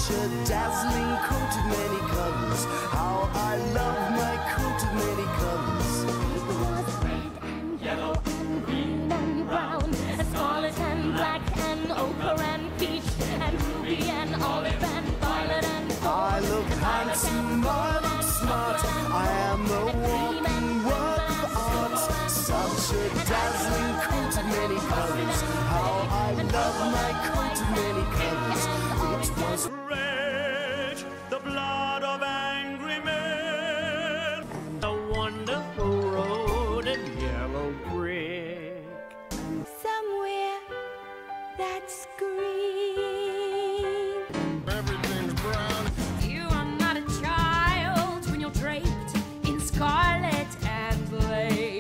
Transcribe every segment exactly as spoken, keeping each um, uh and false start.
Such a dazzling coat of many colors. How I love my coat of many colors. It was red and yellow and green and brown, and scarlet and black and ochre and peach and ruby and olive and violet and gold. I look handsome, I look smart. I am the walking work of art. Such a dazzling coat of many colors. How I love my coat of many colors. It was red, the blood of angry men. A wonderful road and yellow brick. Somewhere that's green. Everything's brown. You are not a child when you're draped in scarlet and lace.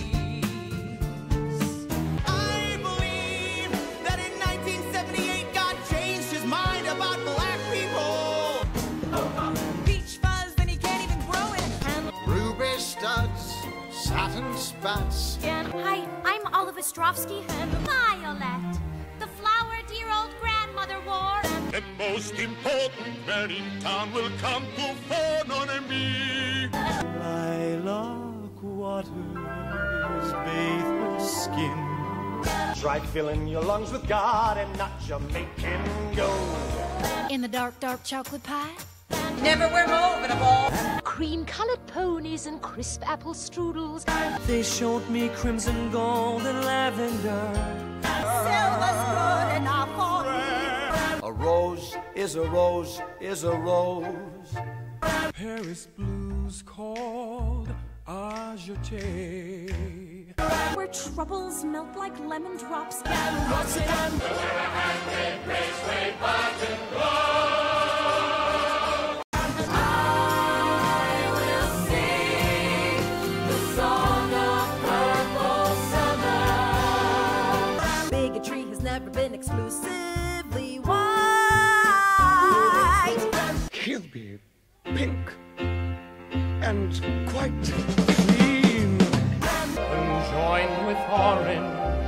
I believe that in nineteen seventy-eight God changed his mind about black people. Peach fuzz, then he can't even grow it. And Ruby studs, satin spats. Hi, I'm Oliver Ostrovsky and Violet, the flower dear old grandmother wore. The most important man in town will come to phone on me. lilac waters bathe her skin. Try filling your lungs with God and not Jamaican gold. In the dark, dark chocolate pie. Never wear mauve in a ball. Cream-colored ponies and crisp apple strudels. They showed me crimson, gold, and lavender. Silver's good enough for A rose is a rose is a rose. Paris blues called agité. Where troubles melt like lemon drops. Russettown. Bigotry has never been exclusively white. He'll be pink and quite clean. Conjoined with orange